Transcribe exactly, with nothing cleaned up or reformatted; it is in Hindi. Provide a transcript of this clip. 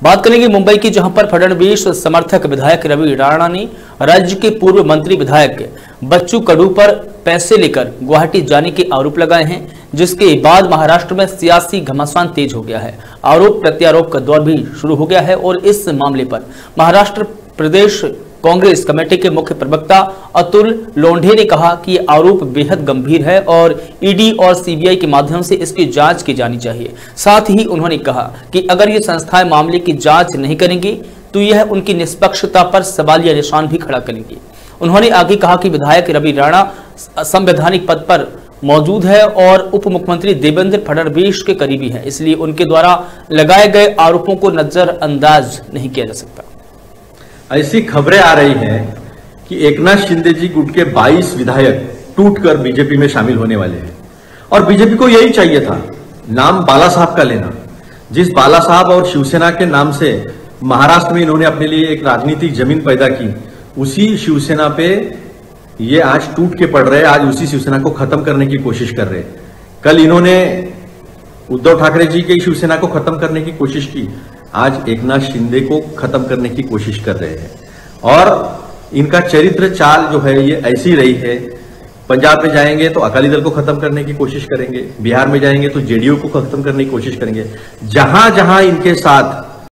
बात करेंगे मुंबई की, जहां पर फडणवीस समर्थक विधायक रवि राणा ने राज्य के पूर्व मंत्री विधायक बच्चू कडू पर पैसे लेकर गुवाहाटी जाने के आरोप लगाए हैं, जिसके बाद महाराष्ट्र में सियासी घमासान तेज हो गया है। आरोप प्रत्यारोप का दौर भी शुरू हो गया है और इस मामले पर महाराष्ट्र प्रदेश कांग्रेस कमेटी के मुख्य प्रवक्ता अतुल लोंढे ने कहा कि ये आरोप बेहद गंभीर है और ईडी और सीबीआई के माध्यम से इसकी जांच की जानी चाहिए। साथ ही उन्होंने कहा कि अगर ये संस्थाएं मामले की जांच नहीं करेंगी तो यह उनकी निष्पक्षता पर सवालिया निशान भी खड़ा करेंगी। उन्होंने आगे कहा कि विधायक रवि राणा संवैधानिक पद पर मौजूद है और उप मुख्यमंत्री देवेंद्र फडणवीस के करीबी है, इसलिए उनके द्वारा लगाए गए आरोपों को नजरअंदाज नहीं किया जा सकता। ऐसी खबरें आ रही हैं कि एकनाथ शिंदे जी गुट के बाईस विधायक टूटकर बीजेपी में शामिल होने वाले हैं और बीजेपी को यही चाहिए था, नाम बाला साहब का लेना। जिस बाला साहब और शिवसेना के नाम से महाराष्ट्र में इन्होंने अपने लिए एक राजनीतिक जमीन पैदा की, उसी शिवसेना पे ये आज टूट के पड़ रहे, आज उसी शिवसेना को खत्म करने की कोशिश कर रहे। कल इन्होंने उद्धव ठाकरे जी की शिवसेना को खत्म करने की कोशिश की, आज एकनाथ शिंदे को खत्म करने की कोशिश कर रहे हैं। और इनका चरित्र चाल जो है ये ऐसी रही है, पंजाब में जाएंगे तो अकाली दल को खत्म करने की कोशिश करेंगे, बिहार में जाएंगे तो जेडीयू को खत्म करने की कोशिश करेंगे। जहां जहां इनके साथ